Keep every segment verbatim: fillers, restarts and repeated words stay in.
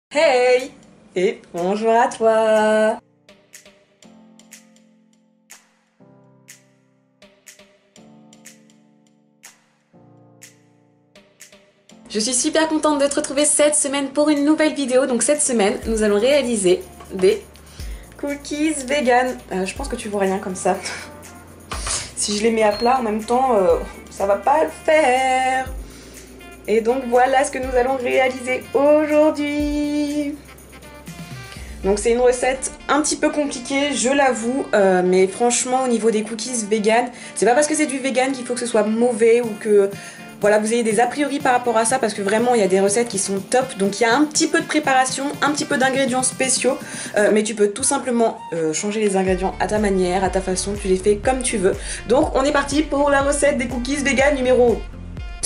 Hey et bonjour à toi. Je suis super contente de te retrouver cette semaine pour une nouvelle vidéo. Donc cette semaine, nous allons réaliser des cookies vegan. Euh, je pense que tu vois rien comme ça. Si je les mets à plat en même temps, euh, ça va pas le faire. Et donc voilà ce que nous allons réaliser aujourd'hui. Donc c'est une recette un petit peu compliquée, je l'avoue, euh, mais franchement au niveau des cookies vegan, c'est pas parce que c'est du vegan qu'il faut que ce soit mauvais ou que voilà, vous ayez des a priori par rapport à ça, parce que vraiment il y a des recettes qui sont top. Donc il y a un petit peu de préparation, un petit peu d'ingrédients spéciaux, euh, mais tu peux tout simplement euh, changer les ingrédients à ta manière, à ta façon, tu les fais comme tu veux. Donc on est parti pour la recette des cookies vegan numéro deux.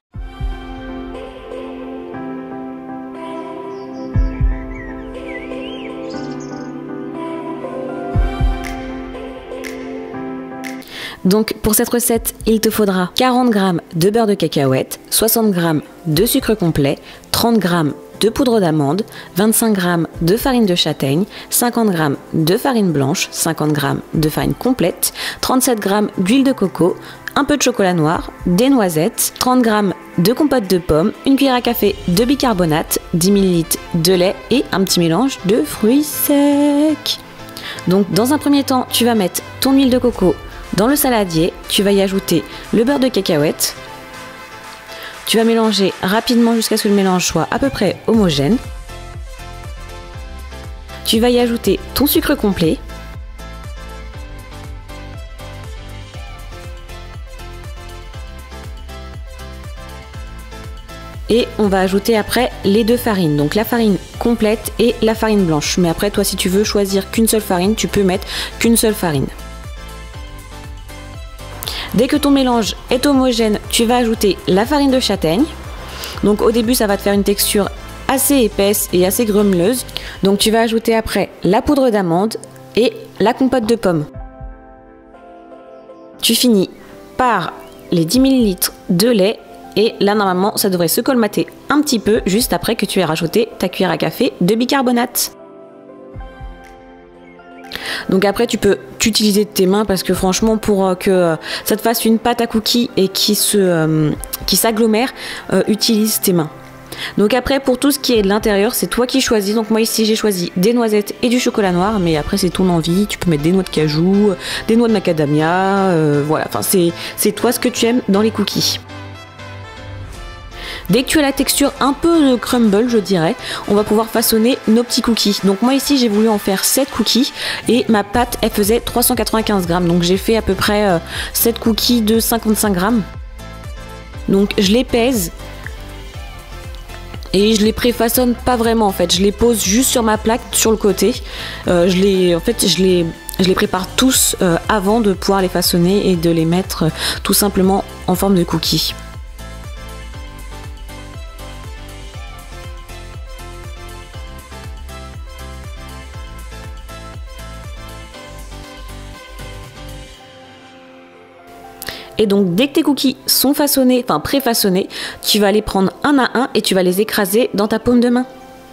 Donc pour cette recette, il te faudra quarante grammes de beurre de cacahuète, soixante grammes de sucre complet, trente grammes de poudre d'amande, vingt-cinq grammes de farine de châtaigne, cinquante grammes de farine blanche, cinquante grammes de farine complète, trente-sept grammes d'huile de coco, un peu de chocolat noir, des noisettes, trente grammes de compote de pommes, une cuillère à café de bicarbonate, dix millilitres de lait et un petit mélange de fruits secs. Donc dans un premier temps, tu vas mettre ton huile de coco dans le saladier, tu vas y ajouter le beurre de cacahuète. Tu vas mélanger rapidement jusqu'à ce que le mélange soit à peu près homogène. Tu vas y ajouter ton sucre complet. Et on va ajouter après les deux farines, donc la farine complète et la farine blanche. Mais après, toi, si tu veux choisir qu'une seule farine, tu peux mettre qu'une seule farine. Dès que ton mélange est homogène, tu vas ajouter la farine de châtaigne. Donc au début, ça va te faire une texture assez épaisse et assez grumeleuse. Donc tu vas ajouter après la poudre d'amande et la compote de pommes. Tu finis par les dix millilitres de lait et là normalement ça devrait se colmater un petit peu juste après que tu aies rajouté ta cuillère à café de bicarbonate. Donc après tu peux t'utiliser de tes mains parce que franchement pour que ça te fasse une pâte à cookies et qui se euh, qui s'agglomère, euh, utilise tes mains. Donc après pour tout ce qui est de l'intérieur, c'est toi qui choisis. Donc moi ici j'ai choisi des noisettes et du chocolat noir, mais après c'est ton envie, tu peux mettre des noix de cajou, des noix de macadamia, euh, voilà, enfin c'est c'est toi ce que tu aimes dans les cookies. Dès que tu as la texture un peu crumble, je dirais, on va pouvoir façonner nos petits cookies. Donc moi ici j'ai voulu en faire sept cookies et ma pâte elle faisait trois cent quatre-vingt-quinze grammes. Donc j'ai fait à peu près euh, sept cookies de cinquante-cinq grammes. Donc je les pèse et je les préfaçonne pas vraiment en fait. Je les pose juste sur ma plaque sur le côté. Euh, je les, en fait je les, je les prépare tous euh, avant de pouvoir les façonner et de les mettre euh, tout simplement en forme de cookies. Et donc dès que tes cookies sont façonnés, enfin pré-façonnés, tu vas les prendre un à un et tu vas les écraser dans ta paume de main.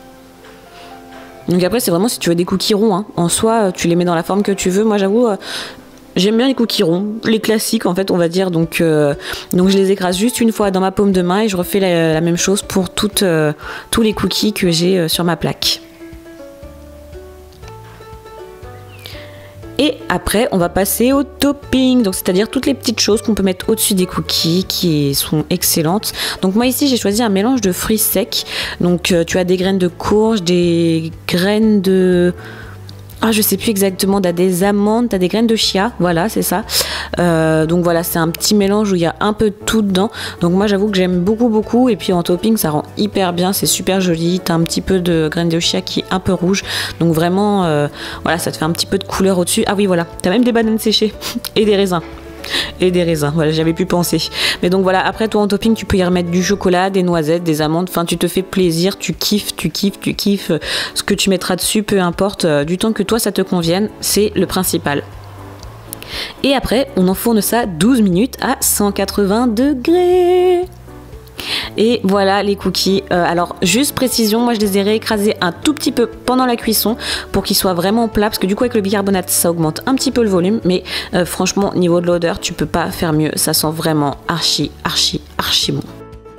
Donc après c'est vraiment si tu veux des cookies ronds, hein. En soi tu les mets dans la forme que tu veux. Moi j'avoue euh, j'aime bien les cookies ronds, les classiques en fait on va dire. Donc, euh, donc je les écrase juste une fois dans ma paume de main et je refais la, la même chose pour toutes, euh, tous les cookies que j'ai euh, sur ma plaque. Et après, on va passer au topping, donc c'est-à-dire toutes les petites choses qu'on peut mettre au-dessus des cookies qui sont excellentes. Donc moi ici, j'ai choisi un mélange de fruits secs. Donc euh, tu as des graines de courge, des graines de... Ah, je sais plus exactement, t'as des amandes, t'as des graines de chia, voilà, c'est ça. Euh, donc voilà, c'est un petit mélange où il y a un peu de tout dedans. Donc moi, j'avoue que j'aime beaucoup, beaucoup. Et puis en topping, ça rend hyper bien, c'est super joli. T'as un petit peu de graines de chia qui est un peu rouge. Donc vraiment, euh, voilà, ça te fait un petit peu de couleur au-dessus. Ah oui, voilà, t'as même des bananes séchées et des raisins. Et des raisins, voilà, j'avais pu penser. Mais donc voilà, après toi en topping, tu peux y remettre du chocolat, des noisettes, des amandes. Enfin, tu te fais plaisir, tu kiffes, tu kiffes, tu kiffes. Ce que tu mettras dessus, peu importe, du temps que toi ça te convienne, c'est le principal. Et après, on enfourne ça douze minutes à cent quatre-vingts degrés. Et voilà les cookies. Euh, alors juste précision, moi je les ai réécrasés un tout petit peu pendant la cuisson pour qu'ils soient vraiment plats, parce que du coup avec le bicarbonate ça augmente un petit peu le volume, mais euh, franchement niveau de l'odeur tu peux pas faire mieux, ça sent vraiment archi archi archi bon.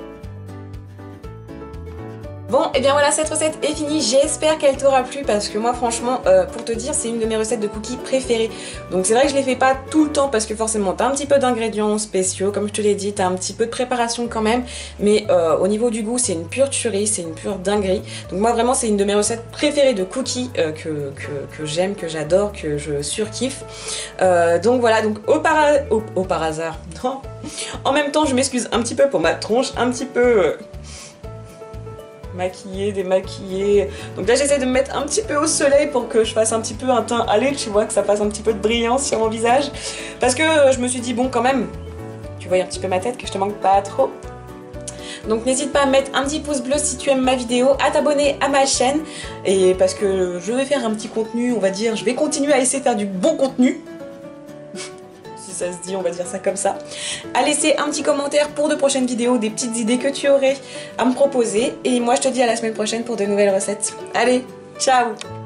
Bon, et bien voilà, cette recette est finie, j'espère qu'elle t'aura plu parce que moi franchement, euh, pour te dire, c'est une de mes recettes de cookies préférées. Donc c'est vrai que je les fais pas tout le temps parce que forcément t'as un petit peu d'ingrédients spéciaux, comme je te l'ai dit, t'as un petit peu de préparation quand même, mais euh, au niveau du goût, c'est une pure tuerie, c'est une pure dinguerie. Donc moi vraiment, c'est une de mes recettes préférées de cookies euh, que, que, que j'aime, que j'adore, que je surkiffe. Euh, donc voilà, donc au, para... au, au par hasard, non. En même temps, je m'excuse un petit peu pour ma tronche, un petit peu... Euh... maquillée, démaquillée. Donc là j'essaie de me mettre un petit peu au soleil pour que je fasse un petit peu un teint allé, tu vois, que ça fasse un petit peu de brillance sur mon visage. Parce que je me suis dit bon quand même, tu vois un petit peu ma tête, que je te manque pas trop. Donc n'hésite pas à mettre un petit pouce bleu si tu aimes ma vidéo, à t'abonner à ma chaîne. Et parce que je vais faire un petit contenu, on va dire, je vais continuer à essayer de faire du bon contenu. Ça se dit, on va dire ça comme ça. À laisser un petit commentaire pour de prochaines vidéos, des petites idées que tu aurais à me proposer. Et moi je te dis à la semaine prochaine pour de nouvelles recettes. Allez, ciao!